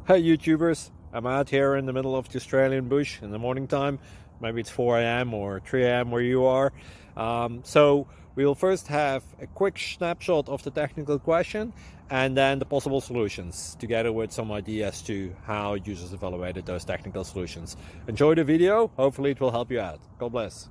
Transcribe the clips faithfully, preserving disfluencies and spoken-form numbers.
Hey YouTubers, I'm out here in the middle of the Australian bush in the morning time. Maybe it's four A M or three A M where you are. Um, so we'll first have a quick snapshot of the technical question and then the possible solutions, together with some ideas to how users evaluated those technical solutions. Enjoy the video, hopefully it will help you out. God bless.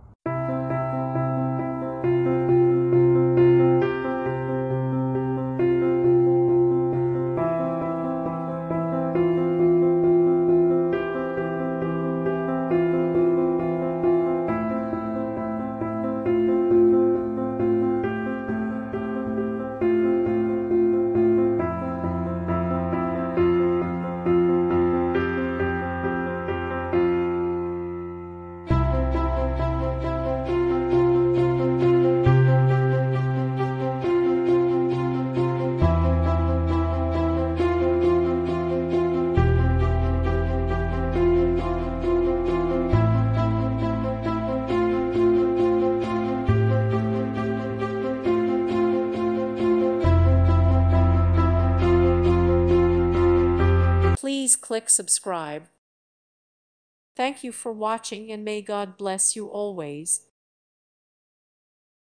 Please click subscribe. Thank you for watching and may God bless you always.